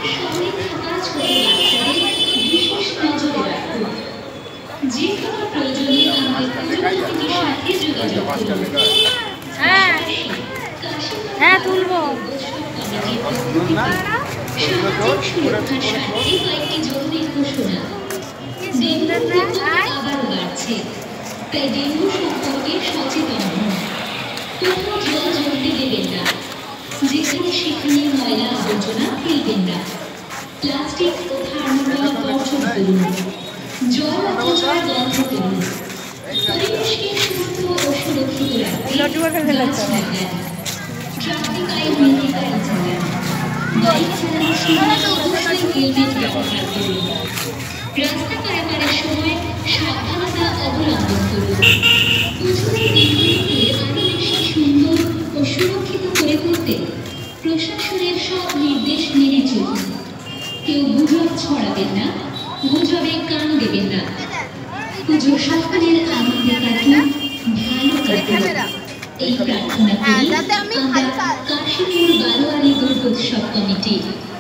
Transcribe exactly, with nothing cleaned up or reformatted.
শহরে থাকা ছোট বাচ্চাদের বিশেষ নজরে রাখুন। যে কোনো প্রয়োজনে আমাদের পুজো কমিটির সাথে যোগাযোগ করুন। হ্যাঁ হ্যাঁ তুলবো। সামাজিক সুরক্ষার স্বার্থে কয়েকটি জরুরি ঘোষণা। ডেঙ্গু আবারও বাড়ছে, তাই ডেঙ্গু সম্পর্কে সচেতন হন। কোথাও জল জমতে দেবেন না, যেখানে সেখানে ময়লা আবর্জনা ফেলবেন না। প্লাস্টিক ও থার্মোকল বর্জন করুন। জল অপচয় বন্ধ করুন। পরিবেশকে সুস্থ ও সুরক্ষিত রাখতে গাছ লাগান। ট্রাফিক আইন মেনে গাড়ি চালান। বাইক চালানোর সময় অবশ্যই হেলমেট ব্যবহার করুন। রাস্তা পারাপারের সময় সাবধানতা অবলম্বন করুন। পুজোর দিনগুলিকে আরও বেশি সুন্দর ও সুরক্ষিত করে তুলতে প্রশাসনের সব নির্দেশ মেনে চলুন। কেউ গুজব ছড়াবেন না, গুজবে কান দেবেন না। পুজো সকলের আনন্দে কাটুন, ভালো কাটুন, এই প্রার্থনা করি আমরা কাশীপুর বারোয়ারি দুর্গোৎসব কমিটি।